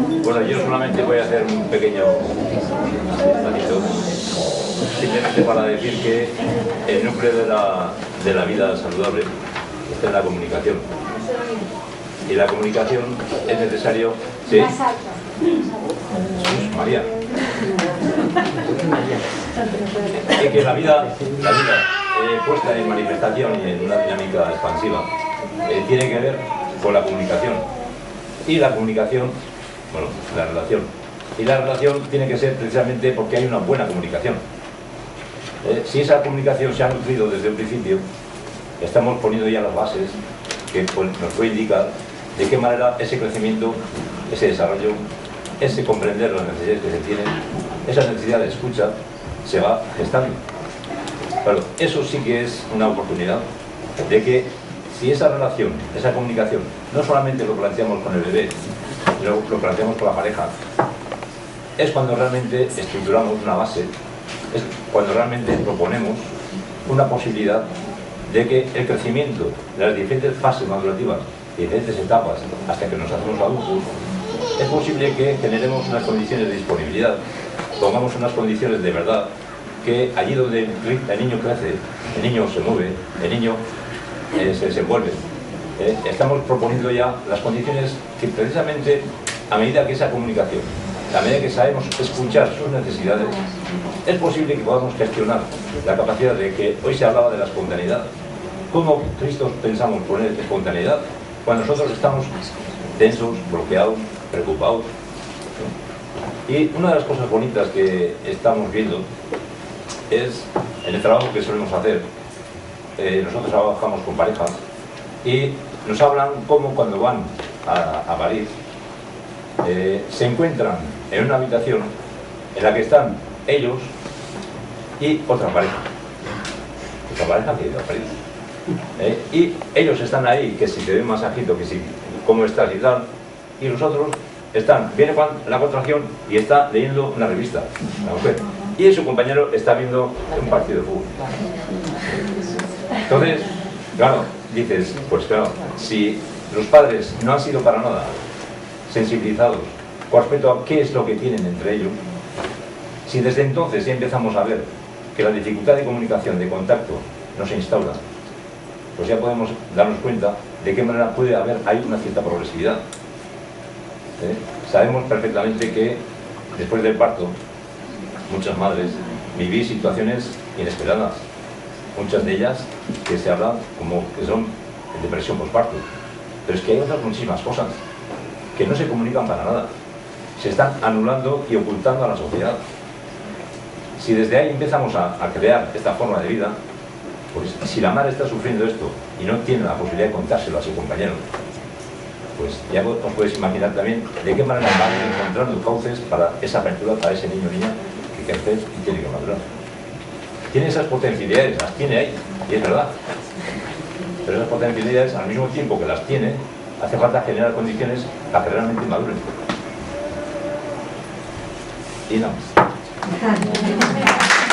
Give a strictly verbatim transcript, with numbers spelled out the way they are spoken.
Bueno, yo solamente voy a hacer un pequeño ratito, simplemente para decir que el núcleo de la, de la vida saludable está en la comunicación. Y la comunicación es necesario... ¿Sí? Jesús, María. Y que la vida, la vida eh, puesta en manifestación y en una dinámica expansiva eh, tiene que ver con la comunicación. Y la comunicación, bueno, la relación. Y la relación tiene que ser precisamente porque hay una buena comunicación. Eh, si esa comunicación se ha nutrido desde un principio, estamos poniendo ya las bases que pues, nos puede indicar de qué manera ese crecimiento, ese desarrollo, ese comprender las necesidades que se tienen, esa necesidad de escucha, se va gestando. Claro, eso sí que es una oportunidad de que si esa relación, esa comunicación, no solamente lo planteamos con el bebé, sino lo planteamos con la pareja, es cuando realmente estructuramos una base, es cuando realmente proponemos una posibilidad de que el crecimiento de las diferentes fases madurativas, diferentes etapas, hasta que nos hacemos adultos, es posible que generemos unas condiciones de disponibilidad, pongamos unas condiciones de verdad, que allí donde el niño crece, el niño se mueve, el niño eh, se desenvuelve. Eh, estamos proponiendo ya las condiciones que precisamente a medida que esa comunicación, a medida que sabemos escuchar sus necesidades, es posible que podamos gestionar la capacidad de que hoy se hablaba de la espontaneidad. ¿Cómo Cristo pensamos poner espontaneidad cuando nosotros estamos tensos, bloqueados, preocupados? Y una de las cosas bonitas que estamos viendo es en el trabajo que solemos hacer. Eh, nosotros trabajamos con parejas y nos hablan cómo cuando van a, a París eh, se encuentran en una habitación en la que están ellos y otra pareja. Otra pareja que ha ido a París. Eh, y ellos están ahí, que si te doy un masajito, que si cómo estás y tal, y los otros están, viene Juan la contracción y está leyendo una revista, la mujer, y su compañero está viendo un partido de fútbol. Entonces, claro, dices, pues claro, si los padres no han sido para nada sensibilizados con respecto a qué es lo que tienen entre ellos, si desde entonces ya empezamos a ver que la dificultad de comunicación, de contacto, no se instaura, pues ya podemos darnos cuenta de qué manera puede haber, hay una cierta progresividad. ¿Eh? Sabemos perfectamente que después del parto, muchas madres vivís situaciones inesperadas, muchas de ellas que se hablan como que son depresión postparto, pero es que hay otras muchísimas cosas que no se comunican para nada, se están anulando y ocultando a la sociedad. Si desde ahí empezamos a, a crear esta forma de vida, pues si la madre está sufriendo esto y no tiene la posibilidad de contárselo a su compañero, pues ya os podéis imaginar también de qué manera van encontrando cauces para esa apertura para ese niño o niña que crece y tiene que madurar. Tiene esas potencialidades, las tiene ahí, y es verdad. Pero esas potencialidades, al mismo tiempo que las tiene, hace falta generar condiciones para que realmente maduren. Y nada más.